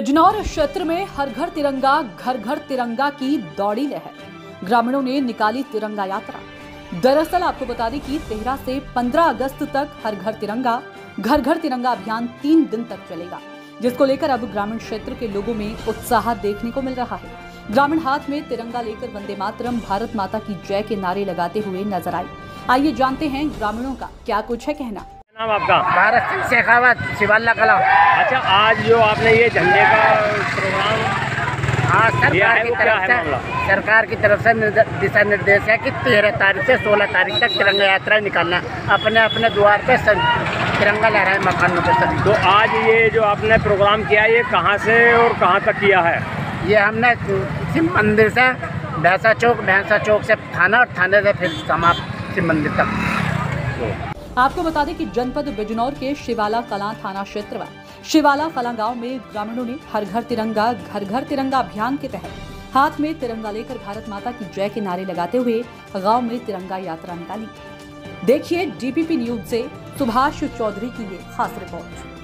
बिजनौर क्षेत्र में हर घर तिरंगा की दौड़ी लहर। ग्रामीणों ने निकाली तिरंगा यात्रा। दरअसल आपको बता दें कि 13 से 15 अगस्त तक हर घर तिरंगा अभियान 3 दिन तक चलेगा, जिसको लेकर अब ग्रामीण क्षेत्र के लोगों में उत्साह देखने को मिल रहा है। ग्रामीण हाथ में तिरंगा लेकर वंदे मातरम, भारत माता की जय के नारे लगाते हुए नजर आए। आइए जानते हैं ग्रामीणों का क्या कुछ है कहना। नाम आपका? भारत सिंह शेखावत, शिवाला कला। अच्छा, आज जो आपने ये झंडे का प्रोग्राम सरकार की तरफ से दिशा निर्देश है कि 13 तारीख से 16 तारीख तक तिरंगा यात्रा निकालना, अपने अपने द्वार पे तिरंगा लहराए मकानों पे सभी। तो आज ये जो आपने प्रोग्राम किया, ये कहाँ से और कहाँ तक किया है? ये हमने शिव मंदिर से भैंसा चौक से थाना और थाने से फिर समाप्त शिव मंदिर तक। आपको बता दें कि जनपद बिजनौर के शिवाला कलां थाना क्षेत्र में शिवाला कलां गांव में ग्रामीणों ने हर घर तिरंगा अभियान के तहत हाथ में तिरंगा लेकर भारत माता की जय के नारे लगाते हुए गांव में तिरंगा यात्रा निकाली। देखिए DPP न्यूज से सुभाष चौधरी की ये खास रिपोर्ट।